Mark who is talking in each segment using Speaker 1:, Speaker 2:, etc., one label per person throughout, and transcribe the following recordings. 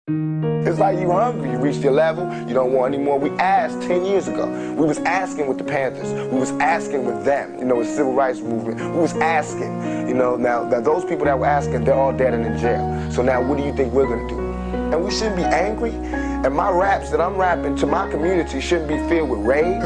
Speaker 1: It's like you hungry, you reached your level, you don't want any more. We asked 10 years ago. We was asking with the Panthers. We was asking with them, with the civil rights movement. We was asking, now those people that were asking, they're all dead and in jail. So now what do you think we're gonna do? And we shouldn't be angry. And my raps that I'm rapping to my community shouldn't be filled with rage.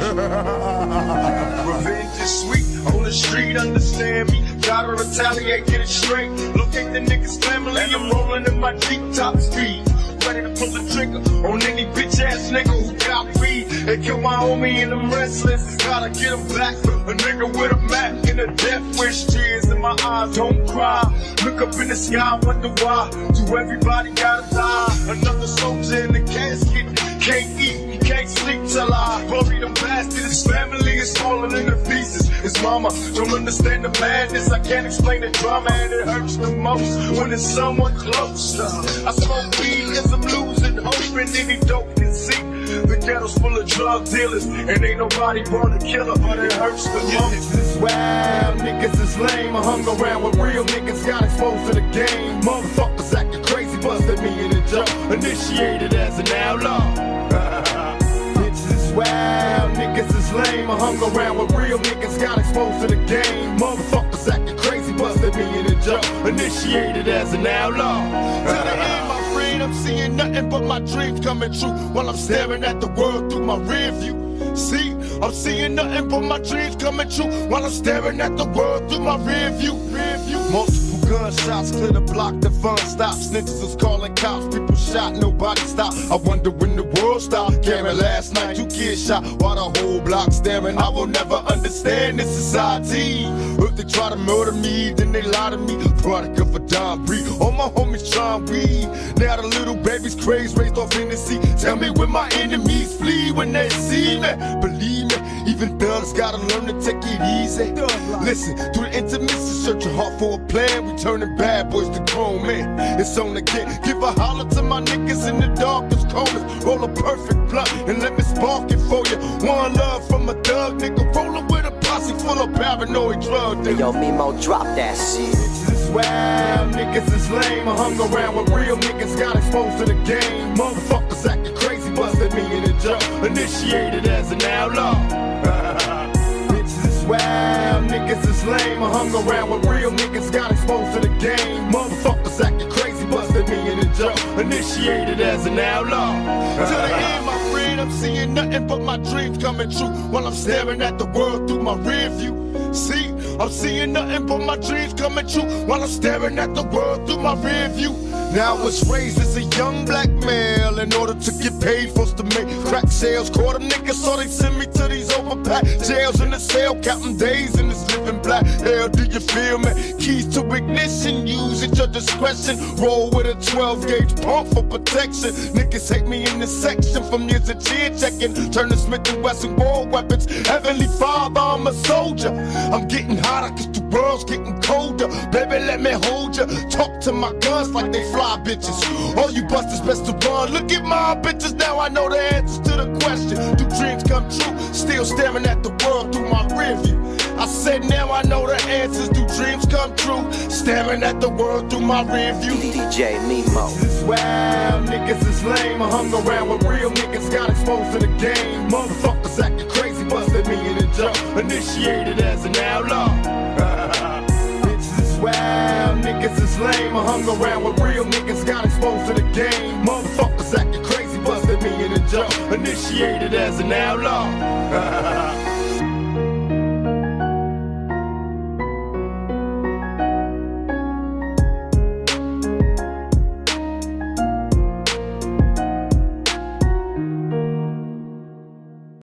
Speaker 2: Revenge is sweet, on the street, understand me. Gotta retaliate, get it straight. Locate the niggas' family, I'm rolling in my deep top speed. Ready to pull the trigger on any bitch ass nigga who got weed and kill my homie and I'm restless. Gotta get him back. A nigga with a map and a death wish, tears in my eyes, don't cry. Look up in the sky, wonder why. Do everybody gotta die? Another soldier in the casket. Can't eat, can't sleep till I bury the bastard. His family is falling into pieces. His mama don't understand the madness. I can't explain the drama and it hurts the most when it's someone close. I smoke weed as I'm losing hope in any dope can see. The ghetto's full of drug dealers and ain't nobody born a killer, but it hurts the most. Niggas is wild, niggas is lame. I hung around with real niggas, got exposed to the game. Motherfuckers acting crazy, busted me in the jaw. Initiated as an outlaw. Bitches is wild, niggas is lame. I hung around with real niggas, got exposed to the game. Motherfuckers acting crazy, busted me in the jaw. Initiated as an outlaw. To the end, my friend, I'm seeing nothing but my dreams coming true while I'm staring at the world through my rear view. See, I'm seeing nothing but my dreams coming true while I'm staring at the world through my rear view. Multiple gunshots clear the block, the fun stops. Snitches was calling cops, people shot, nobody stopped. I wonder when the world stopped. Cameron last night, 2 kids shot while the whole block staring. I will never understand this society. If they try to murder me, then they lie to me. Product of a Don Breed. All my homies trying weed. Now the little babies crazy, raised off Hennessy. Tell me when my enemies flee when they see me. Believe me, even thugs gotta learn to take it easy. Listen, through the intermission, searching hard for a plan. We turning bad boys to grown men. It's on again. Give a holler to my niggas in the darkest corners. Roll a perfect blunt and let me spark it for you. One love from a thug nigga. Rolling with a posse full of paranoid drug dealers.
Speaker 3: Yo, Mimo, drop that shit.
Speaker 2: Wild niggas is lame. I hung around with real niggas, got exposed to the game. Motherfuckers acting crazy, busted me in the jaw. Initiated as an outlaw. Bitches is wild, niggas is lame. I hung around with real niggas, got exposed to the game. Motherfuckers acting crazy, busted me in the jaw. Initiated as an outlaw. To the end, my friend, I'm seeing nothing but my dreams coming true while I'm staring at the world through my rear view. See, I'm seeing nothing but my dreams coming true while I'm staring at the world through my rear view. Now I was raised as a young black male in order to get paid, forced to make crack sales. Caught them niggas, so they send me to these overpacked jails in the cell, counting days in this living black hell. Do you feel me? Keys to ignition, use at your discretion. Roll with a 12-gauge pump for protection. Niggas hate me in this section from years of cheer checking. Turning Smith and Wesson war weapons. Heavenly Father, I'm a soldier. I'm getting hotter cause the world's getting colder. Baby, let me hold ya. Talk to my guns like they fly bitches. All you busters best to run. Look at my bitches, now I know the answers to the question. Do dreams come true? Still staring at the world through my rear view. I said now I know the answers. Do dreams come true? Staring at the world through my rear view.
Speaker 3: DJ Mimo.
Speaker 2: Niggas is wild, niggas is lame. I hung around with real niggas, got exposed to the game. Motherfuckers acting crazy, busted me in the jaw. Initiated as an outlaw. Bitches is wild, niggas is lame. I hung around with real niggas, got exposed to the game. Motherfuckers acting crazy, busted me in the jaw. Initiated as an outlaw.